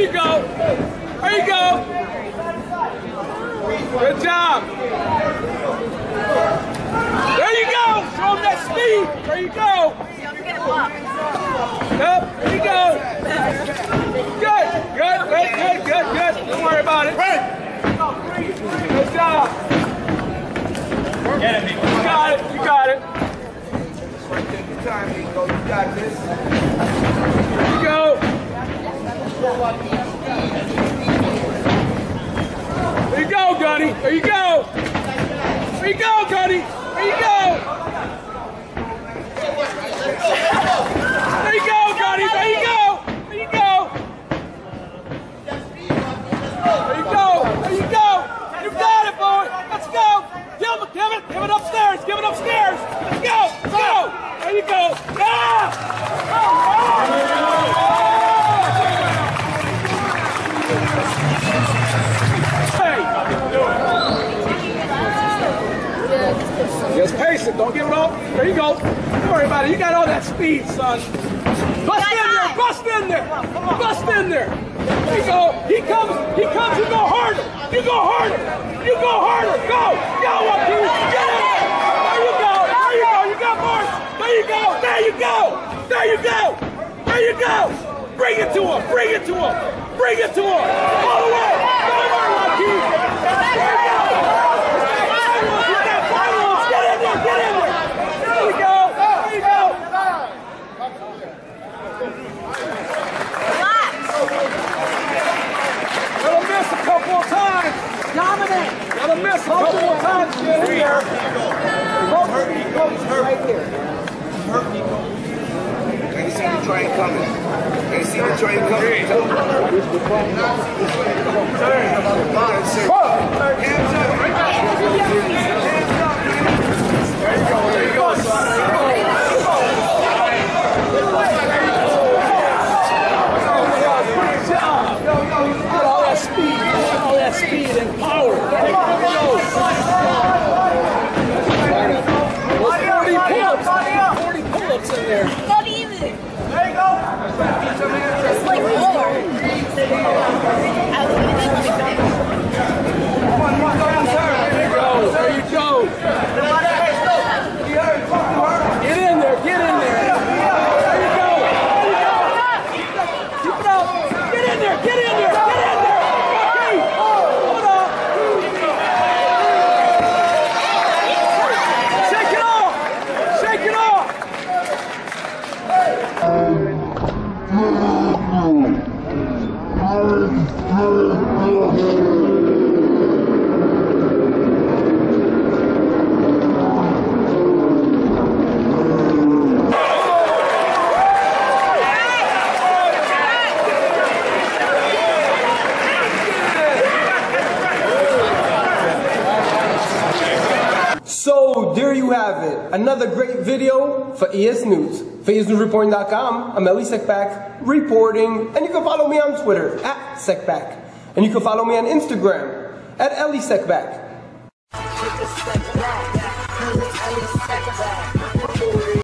you go. There you go. Good job. There you go. Show him that speed. There you go. Yep. There you go. Good. Good. Good. Good. Good. Good. Don't worry about it. Good job. Get it, Nico. You got it. You got it. Right there, your time, Nico. You got this. There you go. There you go, Gunny. There you go. There you go, Gunny. There you go. There you go, Gunny. There you go. There you go. There you go. There you go. You got it, boy. Let's go. Give it. Give it upstairs. Give it upstairs. Let's go. Let's go. There you go. Yeah. Just pace it. Don't give it all. There you go. Don't worry about it. You got all that speed, son. Bust in there. Bust in there. Bust in there. There you go. He comes. You go harder. You go harder. You go harder. Go. Go, Joaquin. Get in there. There you go. There you go. You got more. There you go. There you go. There you go. There you go. Bring it to him. Bring it to him. Bring it to him. All the way. All the way, Joaquin. There you go. Get in there! There you go! There you go! Relax! Gotta miss a couple of times! Dominant! Gotta miss a couple of times! Get in there! Hurt Nico. He's hurt. Right here. Hurt Nico. Can you see the train coming? Can you see the train coming? Hands up! There you go, son. Great job. All that speed and power. 40 pull-ups in there. Not even. There you go. It's like more. There you go. Get in there. There you go. Keep it up. Get in there. Okay. Hold on. Shake it off. So there you have it, another great video for EsNews. For EsNewsReporting.com, I'm Elie Seckbach reporting, and you can follow me on Twitter @Seckbach, and you can follow me on Instagram @Elie Seckbach.